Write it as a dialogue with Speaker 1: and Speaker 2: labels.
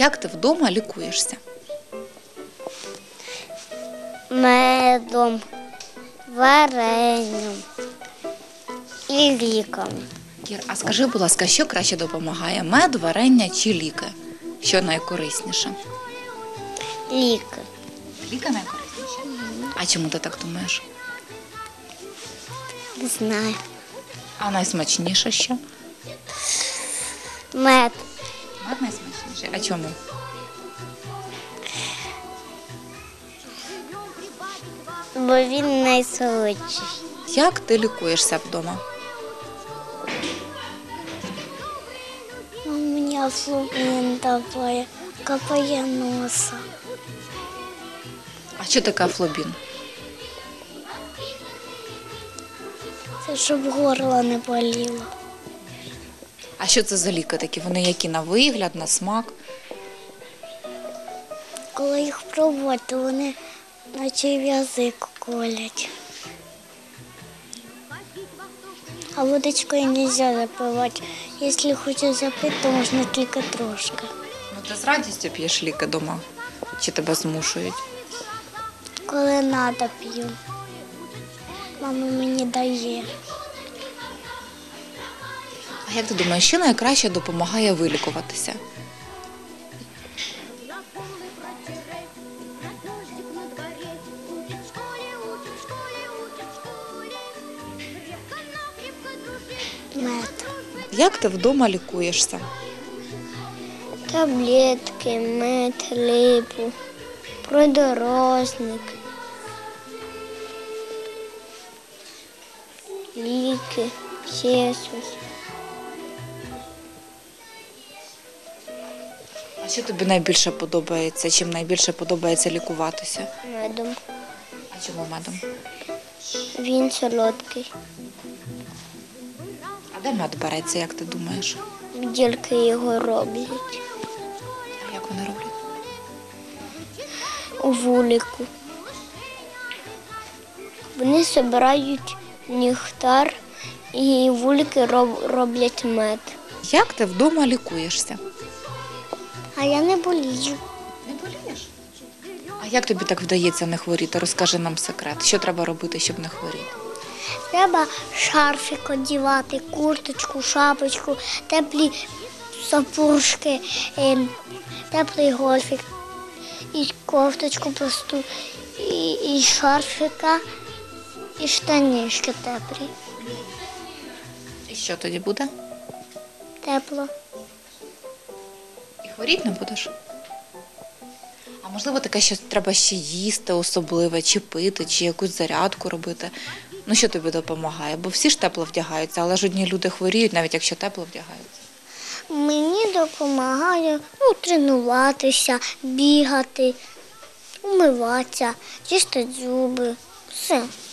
Speaker 1: Як ти вдома лікуєшся?
Speaker 2: Медом, варенням і ліками.
Speaker 1: Кір, а скажи, будь ласка, що краще допомагає? Мед, варення чи ліки? Що найкорисніше?
Speaker 2: Ліки.
Speaker 1: Ліки найкорисніше? А чому ти так думаєш?
Speaker 2: Не знаю.
Speaker 1: А найсмачніше що?
Speaker 2: Мед.
Speaker 1: Мед найсмачніший. А чому?
Speaker 2: Бо він найсолодший.
Speaker 1: Як ти лікуєшся вдома?
Speaker 2: У мене флобін давай, капає носа.
Speaker 1: А що таке флобін?
Speaker 2: Це щоб горло не боліло.
Speaker 1: А що це за ліки такі? Вони які на вигляд, на смак?
Speaker 2: Коли їх пробувати, то вони наче в язик колять. А водичкою не можна запивати. Якщо хочеш запити, то можна тільки трошки.
Speaker 1: Ну ти з радістю п'єш ліки вдома? Чи тебе змушують?
Speaker 2: Коли треба п'ю. Мама мені дає.
Speaker 1: А як ти думаєш, що найкраще допомагає вилікуватися?
Speaker 2: Мед.
Speaker 1: Як ти вдома лікуєшся?
Speaker 2: Таблетки, мед, липу, придорожник, ліки, ще щось.
Speaker 1: А що тобі найбільше подобається? Чим найбільше подобається лікуватися?
Speaker 2: Медом.
Speaker 1: А чому медом?
Speaker 2: Він солодкий.
Speaker 1: А де мед береться, як ти думаєш?
Speaker 2: Бджілки його роблять
Speaker 1: А як вони роблять?
Speaker 2: у вулику. Вони збирають нектар і вулики роблять мед.
Speaker 1: Як ти вдома лікуєшся?
Speaker 2: А я не болію.
Speaker 1: Не болієш? А як тобі так вдається не хворіти? Розкажи нам секрет. Що треба робити, щоб не хворіти?
Speaker 2: Треба шарфик одягати, курточку, шапочку, теплі сапожки, теплий гольфик, і кофточку просту, і шарфика, і штанішки теплі.
Speaker 1: І що тоді буде?
Speaker 2: Тепло.
Speaker 1: І хворіти не будеш? А можливо таке, що треба ще їсти особливе, чи пити, чи якусь зарядку робити? Ну що тобі допомагає? Бо всі ж тепло вдягаються, але ж одні люди хворіють, навіть якщо тепло вдягаються.
Speaker 2: Мені допомагає тренуватися, бігати, умиватися, чистити зуби. Все.